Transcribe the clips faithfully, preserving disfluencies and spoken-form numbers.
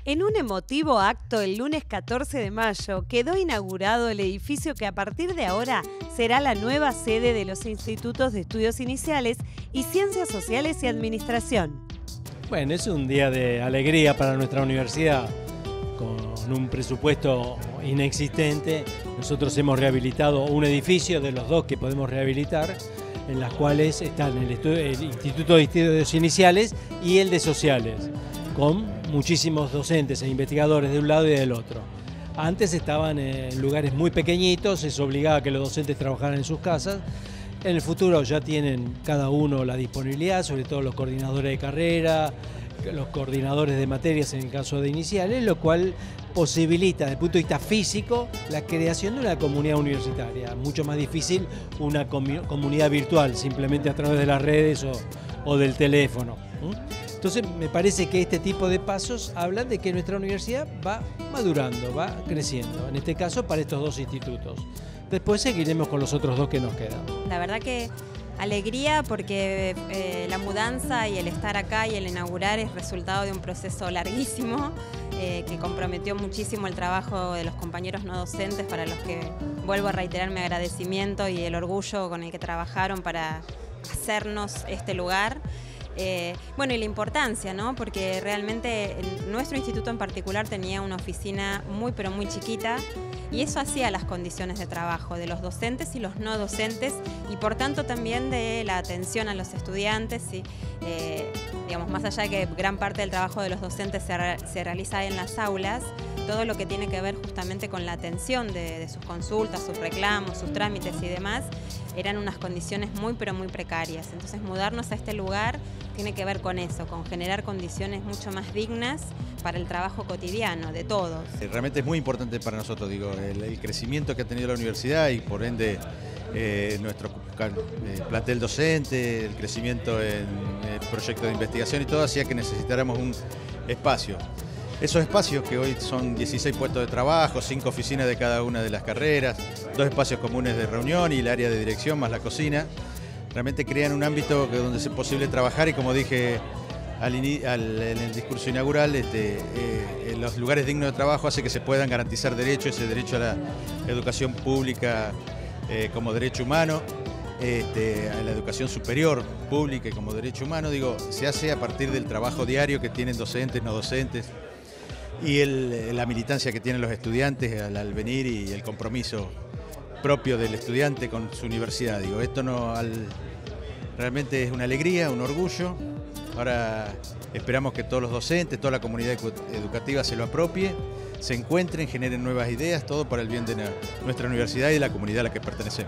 En un emotivo acto el lunes catorce de mayo quedó inaugurado el edificio que a partir de ahora será la nueva sede de los Institutos de Estudios Iniciales y Ciencias Sociales y Administración. Bueno, es un día de alegría para nuestra universidad. Con un presupuesto inexistente, nosotros hemos rehabilitado un edificio de los dos que podemos rehabilitar, en las cuales están el, el Instituto de Estudios Iniciales y el de Sociales, con muchísimos docentes e investigadores de un lado y del otro. Antes estaban en lugares muy pequeñitos, eso obligaba a que los docentes trabajaran en sus casas. En el futuro ya tienen cada uno la disponibilidad, sobre todo los coordinadores de carrera, los coordinadores de materias en el caso de iniciales, lo cual posibilita desde el punto de vista físico la creación de una comunidad universitaria. Mucho más difícil una comunidad virtual, simplemente a través de las redes o, o del teléfono. Entonces me parece que este tipo de pasos hablan de que nuestra universidad va madurando, va creciendo, en este caso para estos dos institutos. Después seguiremos con los otros dos que nos quedan. La verdad que alegría porque eh, la mudanza y el estar acá y el inaugurar es resultado de un proceso larguísimo eh, que comprometió muchísimo el trabajo de los compañeros no docentes, para los que vuelvo a reiterar mi agradecimiento y el orgullo con el que trabajaron para hacernos este lugar. Eh, bueno, y la importancia, ¿no? Porque realmente nuestro instituto en particular tenía una oficina muy pero muy chiquita y eso hacía las condiciones de trabajo de los docentes y los no docentes y por tanto también de la atención a los estudiantes y, eh, digamos, más allá de que gran parte del trabajo de los docentes se, re se realiza en las aulas, todo lo que tiene que ver justamente con la atención de, de sus consultas, sus reclamos, sus trámites y demás, eran unas condiciones muy pero muy precarias. Entonces mudarnos a este lugar tiene que ver con eso, con generar condiciones mucho más dignas para el trabajo cotidiano de todos. Realmente es muy importante para nosotros, digo, el, el crecimiento que ha tenido la universidad y por ende eh, nuestro eh, plantel docente, el crecimiento en el proyecto de investigación y todo hacía que necesitáramos un espacio. Esos espacios que hoy son dieciséis puestos de trabajo, cinco oficinas de cada una de las carreras, dos espacios comunes de reunión y el área de dirección más la cocina, realmente crean un ámbito donde es posible trabajar y, como dije al, al, en el discurso inaugural, este, eh, en los lugares dignos de trabajo hace que se puedan garantizar derechos, ese derecho a la educación pública eh, como derecho humano, este, a la educación superior pública y como derecho humano, digo, se hace a partir del trabajo diario que tienen docentes, no docentes, y el, la militancia que tienen los estudiantes al, al venir y el compromiso propio del estudiante con su universidad. Digo, esto no, al, realmente es una alegría, un orgullo. Ahora esperamos que todos los docentes, toda la comunidad educativa se lo apropie, se encuentren, generen nuevas ideas, todo para el bien de nuestra universidad y de la comunidad a la que pertenecemos.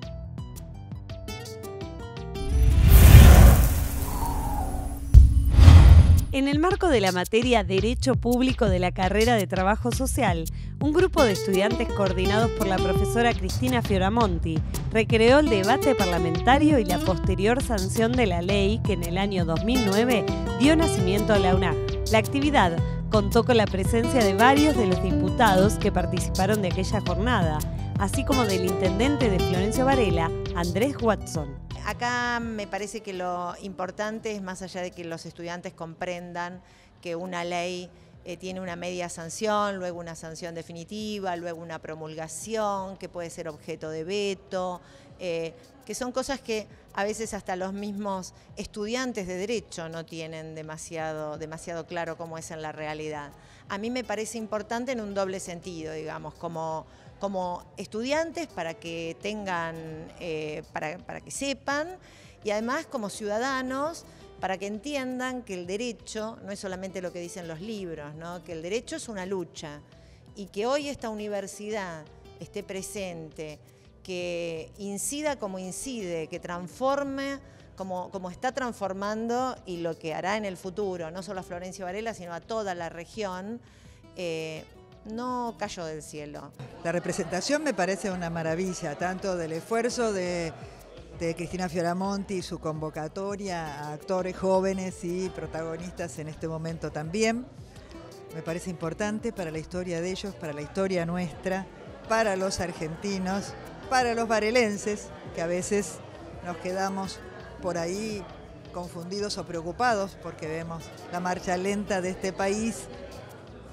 En el marco de la materia Derecho Público de la carrera de Trabajo Social, un grupo de estudiantes coordinados por la profesora Cristina Fioramonti recreó el debate parlamentario y la posterior sanción de la ley que en el año dos mil nueve dio nacimiento a la UNAG. La actividad contó con la presencia de varios de los diputados que participaron de aquella jornada, así como del intendente de Florencio Varela, Andrés Watson. Acá me parece que lo importante es, más allá de que los estudiantes comprendan que una ley eh, tiene una media sanción, luego una sanción definitiva, luego una promulgación que puede ser objeto de veto, eh, que son cosas que a veces hasta los mismos estudiantes de Derecho no tienen demasiado, demasiado claro cómo es en la realidad. A mí me parece importante en un doble sentido, digamos, como... como estudiantes para que tengan, eh, para, para que sepan, y además como ciudadanos para que entiendan que el derecho no es solamente lo que dicen los libros, ¿no? Que el derecho es una lucha y que hoy esta universidad esté presente, que incida como incide, que transforme como, como está transformando y lo que hará en el futuro, no solo a Florencio Varela, sino a toda la región, eh, no cayó del cielo. La representación me parece una maravilla, tanto del esfuerzo de, de Cristina Fioramonti y su convocatoria a actores jóvenes y protagonistas en este momento también. Me parece importante para la historia de ellos, para la historia nuestra, para los argentinos, para los varelenses, que a veces nos quedamos por ahí confundidos o preocupados porque vemos la marcha lenta de este país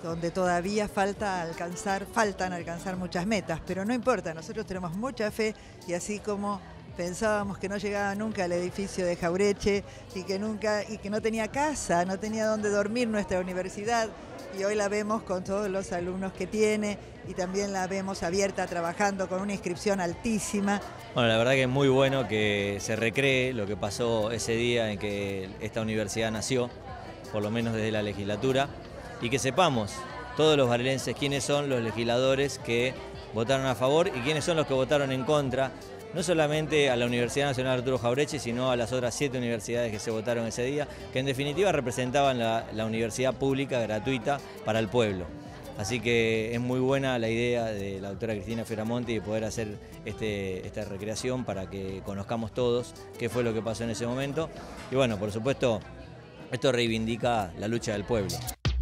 donde todavía falta alcanzar, faltan alcanzar muchas metas, pero no importa, nosotros tenemos mucha fe y así como pensábamos que no llegaba nunca al edificio de Jaureche y que nunca y que no tenía casa, no tenía dónde dormir nuestra universidad, y hoy la vemos con todos los alumnos que tiene y también la vemos abierta, trabajando con una inscripción altísima. Bueno, la verdad que es muy bueno que se recree lo que pasó ese día en que esta universidad nació, por lo menos desde la legislatura, y que sepamos todos los varelenses quiénes son los legisladores que votaron a favor y quiénes son los que votaron en contra, no solamente a la Universidad Nacional Arturo Jaureche, sino a las otras siete universidades que se votaron ese día, que en definitiva representaban la, la universidad pública gratuita para el pueblo. Así que es muy buena la idea de la doctora Cristina Fioramonti de poder hacer este, esta recreación para que conozcamos todos qué fue lo que pasó en ese momento. Y bueno, por supuesto, esto reivindica la lucha del pueblo.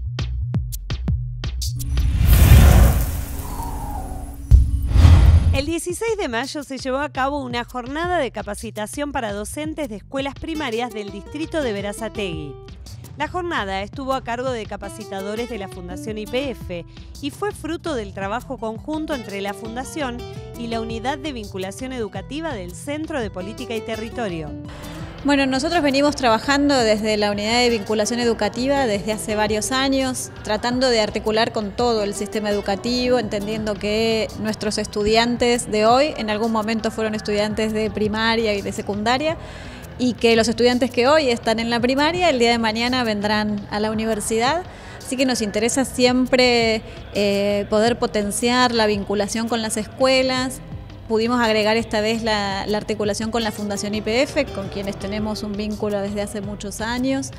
El dieciséis de mayo se llevó a cabo una jornada de capacitación para docentes de escuelas primarias del distrito de Berazategui. La jornada estuvo a cargo de capacitadores de la Fundación Y P F y fue fruto del trabajo conjunto entre la Fundación y la Unidad de Vinculación Educativa del Centro de Política y Territorio. Bueno, nosotros venimos trabajando desde la Unidad de Vinculación Educativa desde hace varios años, tratando de articular con todo el sistema educativo, entendiendo que nuestros estudiantes de hoy en algún momento fueron estudiantes de primaria y de secundaria, y que los estudiantes que hoy están en la primaria, el día de mañana vendrán a la universidad. Así que nos interesa siempre eh, poder potenciar la vinculación con las escuelas. Pudimos agregar esta vez la, la articulación con la Fundación Y P F, con quienes tenemos un vínculo desde hace muchos años,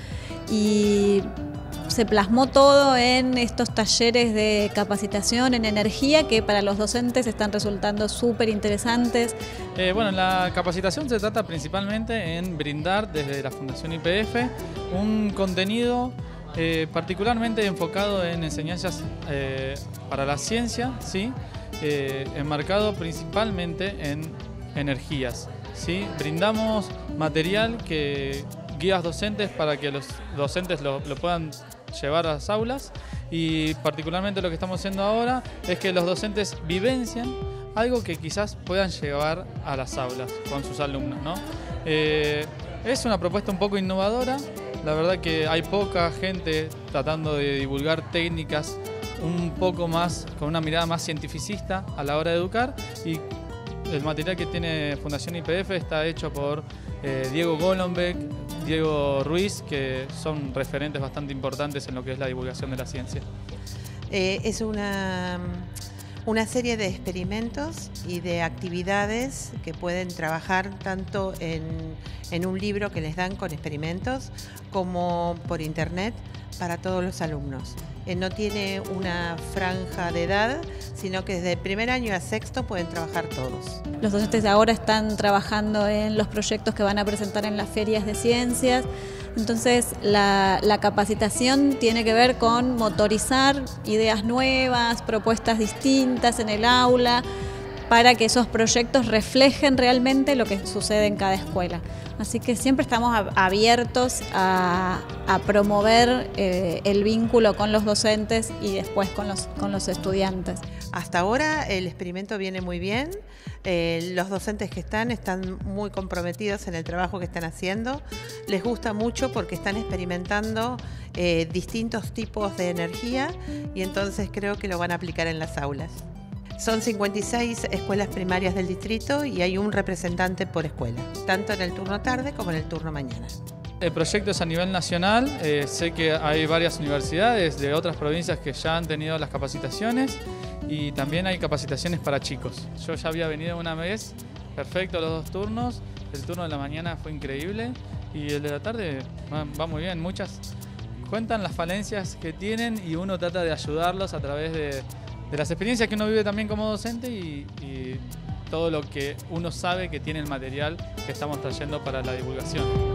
y se plasmó todo en estos talleres de capacitación en energía que para los docentes están resultando súper interesantes. Eh, bueno, la capacitación se trata principalmente en brindar desde la Fundación Y P F un contenido eh, particularmente enfocado en enseñanzas eh, para la ciencia, ¿sí? Eh, enmarcado principalmente en energías, ¿sí? Brindamos material, que guías docentes para que los docentes lo, lo puedan llevar a las aulas, y particularmente lo que estamos haciendo ahora es que los docentes vivencian algo que quizás puedan llevar a las aulas con sus alumnos, ¿no? Eh, es una propuesta un poco innovadora, la verdad que hay poca gente tratando de divulgar técnicas un poco más, con una mirada más cientificista a la hora de educar, y el material que tiene Fundación Y P F está hecho por eh, Diego Golombek, Diego Ruiz, que son referentes bastante importantes en lo que es la divulgación de la ciencia. Eh, es una, una serie de experimentos y de actividades que pueden trabajar tanto en, en un libro que les dan con experimentos como por internet para todos los alumnos. Eh, no tiene una franja de edad, sino que desde el primer año a sexto pueden trabajar todos. Los docentes de ahora están trabajando en los proyectos que van a presentar en las ferias de ciencias. Entonces la, la capacitación tiene que ver con motorizar ideas nuevas, propuestas distintas en el aula, para que esos proyectos reflejen realmente lo que sucede en cada escuela. Así que siempre estamos abiertos a, a promover eh, el vínculo con los docentes y después con los, con los estudiantes. Hasta ahora el experimento viene muy bien, eh, los docentes que están están muy comprometidos en el trabajo que están haciendo, les gusta mucho porque están experimentando eh, distintos tipos de energía, y entonces creo que lo van a aplicar en las aulas. Son cincuenta y seis escuelas primarias del distrito y hay un representante por escuela, tanto en el turno tarde como en el turno mañana. El proyecto es a nivel nacional, eh, sé que hay varias universidades de otras provincias que ya han tenido las capacitaciones, y también hay capacitaciones para chicos. Yo ya había venido una vez, perfecto los dos turnos, el turno de la mañana fue increíble y el de la tarde va, va muy bien. Muchas cuentan las falencias que tienen y uno trata de ayudarlos a través de de las experiencias que uno vive también como docente, y, y todo lo que uno sabe que tiene el material que estamos trayendo para la divulgación.